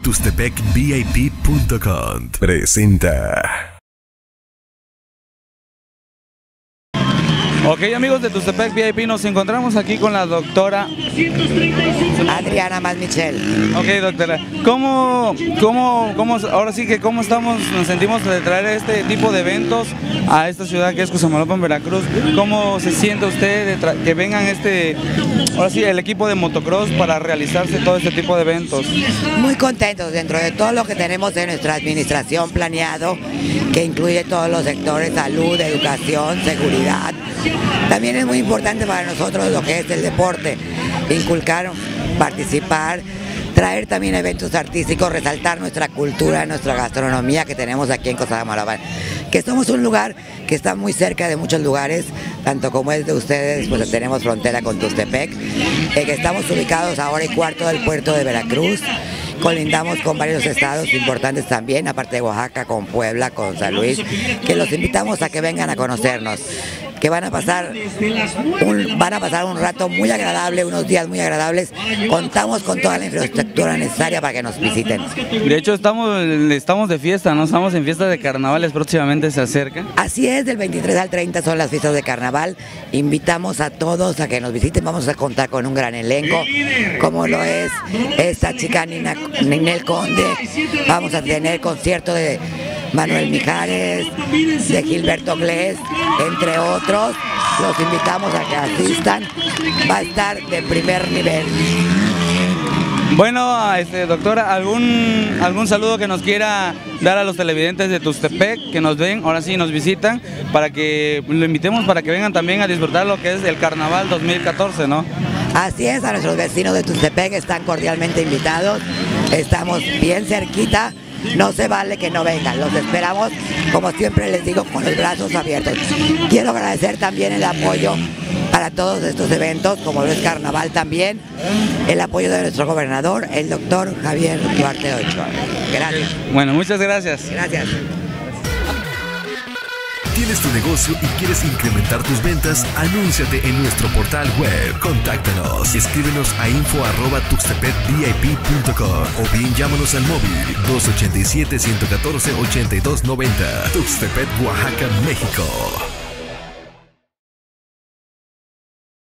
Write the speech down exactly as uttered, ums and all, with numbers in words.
Tuxtepec V I P punto com presenta. Ok, amigos de Tuxtepec V I P, nos encontramos aquí con la doctora Adriana Masmichel. Ok, doctora, ¿cómo, cómo, cómo, ahora sí que cómo estamos, nos sentimos de traer este tipo de eventos a esta ciudad que es Cosamaloapan, Veracruz? ¿Cómo se siente usted de que vengan este, ahora sí, el equipo de motocross para realizarse todo este tipo de eventos? Muy contentos dentro de todo lo que tenemos en nuestra administración planeado, que incluye todos los sectores: salud, educación, seguridad. También es muy importante para nosotros lo que es el deporte, inculcar, participar, traer también eventos artísticos, resaltar nuestra cultura, nuestra gastronomía que tenemos aquí en Cosamaloapan, que somos un lugar que está muy cerca de muchos lugares, tanto como es de ustedes, pues tenemos frontera con Tuxtepec, eh, que estamos ubicados a hora y cuarto del puerto de Veracruz. Colindamos con varios estados importantes también, aparte de Oaxaca, con Puebla, con San Luis, que los invitamos a que vengan a conocernos, que van a pasar un, van a pasar un rato muy agradable, unos días muy agradables. Contamos con toda la infraestructura necesaria para que nos visiten. De hecho, estamos, estamos de fiesta, ¿no? Estamos en fiesta de carnavales, próximamente se acerca. Así es, del veintitrés al treinta son las fiestas de carnaval. Invitamos a todos a que nos visiten. Vamos a contar con un gran elenco, como lo es esta chica Nina, Ninel Conde. Vamos a tener concierto de Manuel Mijares, de Gilberto Glés, entre otros. Los invitamos a que asistan. Va a estar de primer nivel. Bueno, este, doctora, ¿algún, algún saludo que nos quiera dar a los televidentes de Tuxtepec que nos ven, ahora sí nos visitan, para que lo invitemos para que vengan también a disfrutar lo que es el Carnaval dos mil catorce, ¿no? Así es, a nuestros vecinos de Tuxtepec están cordialmente invitados. Estamos bien cerquita. No se vale que no vengan, los esperamos, como siempre les digo, con los brazos abiertos. Quiero agradecer también el apoyo para todos estos eventos, como lo es Carnaval también, el apoyo de nuestro gobernador, el doctor Javier Duarte Ochoa. Gracias. Bueno, muchas gracias. Gracias. ¿Tienes tu negocio y quieres incrementar tus ventas? Anúnciate en nuestro portal web. Contáctanos. Escríbenos a info arroba tuxtepec V I P punto com o bien llámanos al móvil dos ochenta y siete, ciento catorce, ochenta y dos noventa. Tuxtepec, Oaxaca, México.